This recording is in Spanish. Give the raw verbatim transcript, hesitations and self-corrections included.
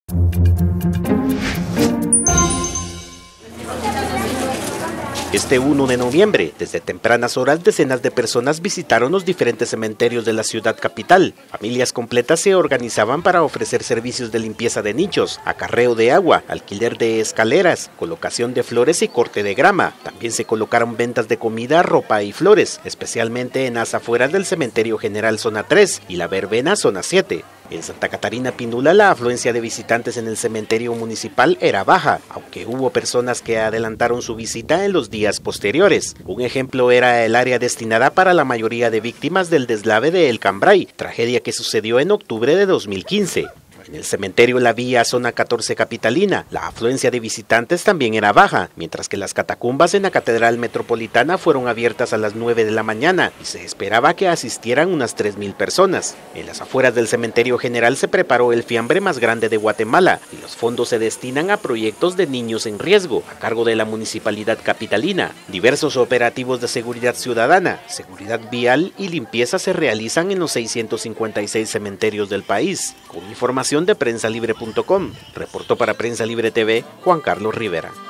Este uno de noviembre, desde tempranas horas, decenas de personas visitaron los diferentes cementerios de la ciudad capital. Familias completas se organizaban para ofrecer servicios de limpieza de nichos, acarreo de agua, alquiler de escaleras, colocación de flores y corte de grama. También se colocaron ventas de comida, ropa y flores, especialmente en las afueras del Cementerio General Zona tres y la Verbena Zona siete. En Santa Catarina Pinula, la afluencia de visitantes en el cementerio municipal era baja, aunque hubo personas que adelantaron su visita en los días posteriores. Un ejemplo era el área destinada para la mayoría de víctimas del deslave de El Cambray, tragedia que sucedió en octubre de dos mil quince. En el cementerio La Vía, zona catorce capitalina, la afluencia de visitantes también era baja, mientras que las catacumbas en la Catedral Metropolitana fueron abiertas a las nueve de la mañana y se esperaba que asistieran unas tres mil personas. En las afueras del Cementerio General se preparó el fiambre más grande de Guatemala y los fondos se destinan a proyectos de niños en riesgo, a cargo de la Municipalidad Capitalina. Diversos operativos de seguridad ciudadana, seguridad vial y limpieza se realizan en los seiscientos cincuenta y seis cementerios del país. Con información de prensa libre punto com, reportó para Prensa Libre T V Juan Carlos Rivera.